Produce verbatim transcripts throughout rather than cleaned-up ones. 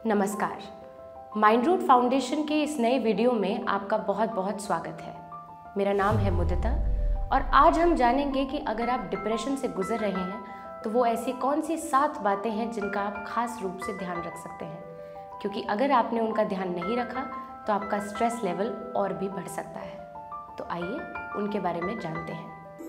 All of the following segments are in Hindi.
नमस्कार, माइंड रूट फाउंडेशन के इस नए वीडियो में आपका बहुत बहुत स्वागत है। मेरा नाम है मुदिता और आज हम जानेंगे कि अगर आप डिप्रेशन से गुजर रहे हैं तो वो ऐसी कौन सी सात बातें हैं जिनका आप खास रूप से ध्यान रख सकते हैं, क्योंकि अगर आपने उनका ध्यान नहीं रखा तो आपका स्ट्रेस लेवल और भी बढ़ सकता है। तो आइए उनके बारे में जानते हैं।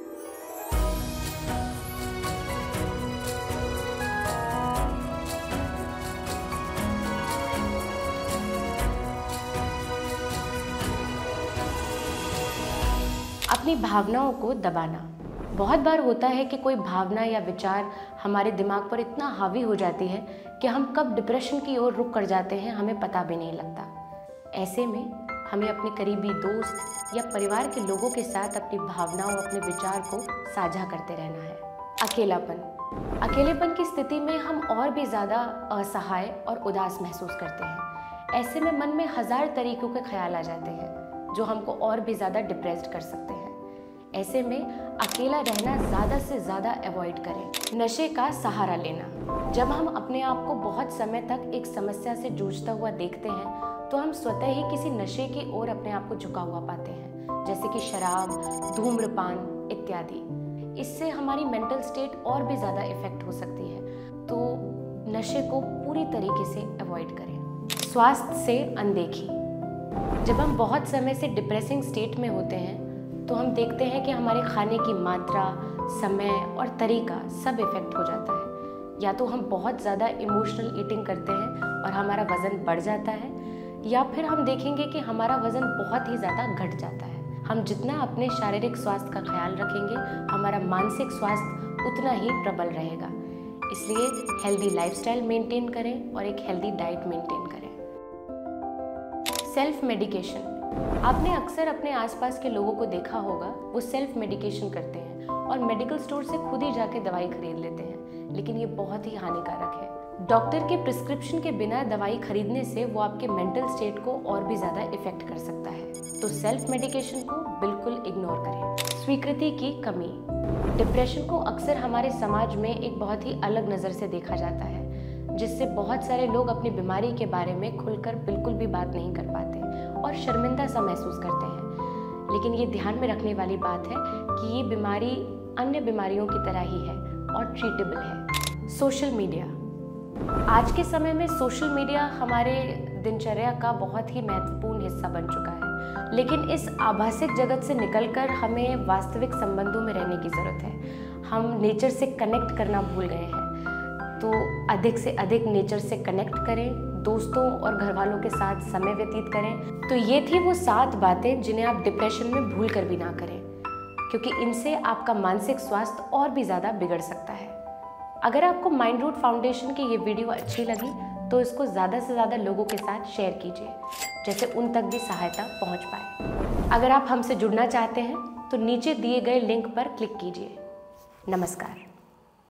अपनी भावनाओं को दबाना। बहुत बार होता है कि कोई भावना या विचार हमारे दिमाग पर इतना हावी हो जाती है कि हम कब डिप्रेशन की ओर रुक कर जाते हैं हमें पता भी नहीं लगता। ऐसे में हमें अपने करीबी दोस्त या परिवार के लोगों के साथ अपनी भावनाओं, अपने विचार को साझा करते रहना है। अकेलापन। अकेलेपन की स्थिति में हम और भी ज़्यादा असहाय और उदास महसूस करते हैं। ऐसे में मन में हजार तरीकों के ख्याल आ जाते हैं जो हमको और भी ज़्यादा डिप्रेस्ड कर सकते हैं। ऐसे में अकेला रहना ज़्यादा से ज़्यादा अवॉइड करें। नशे का सहारा लेना। जब हम अपने आप को बहुत समय तक एक समस्या से जूझता हुआ देखते हैं तो हम स्वतः ही किसी नशे की ओर अपने आप को झुका हुआ पाते हैं, जैसे कि शराब, धूम्रपान इत्यादि। इससे हमारी मेंटल स्टेट और भी ज़्यादा इफेक्ट हो सकती है, तो नशे को पूरी तरीके से अवॉइड करें। स्वास्थ्य से अनदेखी। जब हम बहुत समय से डिप्रेसिंग स्टेट में होते हैं तो हम देखते हैं कि हमारे खाने की मात्रा, समय और तरीका सब इफेक्ट हो जाता है। या तो हम बहुत ज़्यादा इमोशनल ईटिंग करते हैं और हमारा वज़न बढ़ जाता है, या फिर हम देखेंगे कि हमारा वज़न बहुत ही ज़्यादा घट जाता है। हम जितना अपने शारीरिक स्वास्थ्य का ख्याल रखेंगे, हमारा मानसिक स्वास्थ्य उतना ही प्रबल रहेगा। इसलिए हेल्दी लाइफस्टाइल मेंटेन करें और एक हेल्दी डाइट मेंटेन करें। Self medication. आपने अक्सर अपने आसपास के लोगों को देखा होगा, वो सेल्फ मेडिकेशन करते हैं और मेडिकल स्टोर से खुद ही जाके दवाई खरीद लेते हैं, लेकिन ये बहुत ही हानिकारक है। डॉक्टर के प्रिस्क्रिप्शन के बिना दवाई खरीदने से वो आपके मेंटल स्टेट को और भी ज़्यादा इफेक्ट कर सकता है। तो सेल्फ मेडिकेशन को बिल्कुल इग्नोर करें। स्वीकृति की कमी। डिप्रेशन को अक्सर हमारे समाज में एक बहुत ही अलग नज़र से देखा जाता है, जिससे बहुत सारे लोग अपनी बीमारी के बारे में खुलकर बिल्कुल भी बात नहीं कर पाते और शर्मिंदा सा महसूस करते हैं। लेकिन ये ध्यान में रखने वाली बात है कि ये बीमारी अन्य बीमारियों की तरह ही है और ट्रीटेबल है। Social media. आज के समय में सोशल मीडिया हमारे दिनचर्या का बहुत ही महत्वपूर्ण हिस्सा बन चुका है, लेकिन इस आभासिक जगत से निकलकर हमें वास्तविक संबंधों में रहने की ज़रूरत है। हम नेचर से कनेक्ट करना भूल गए हैं, तो अधिक से अधिक नेचर से कनेक्ट करें, दोस्तों और घर वालों के साथ समय व्यतीत करें। तो ये थी वो सात बातें जिन्हें आप डिप्रेशन में भूल कर भी ना करें, क्योंकि इनसे आपका मानसिक स्वास्थ्य और भी ज़्यादा बिगड़ सकता है। अगर आपको माइंड रूट फाउंडेशन की ये वीडियो अच्छी लगी तो इसको ज़्यादा से ज़्यादा लोगों के साथ शेयर कीजिए, जैसे उन तक भी सहायता पहुँच पाए। अगर आप हमसे जुड़ना चाहते हैं तो नीचे दिए गए लिंक पर क्लिक कीजिए। नमस्कार।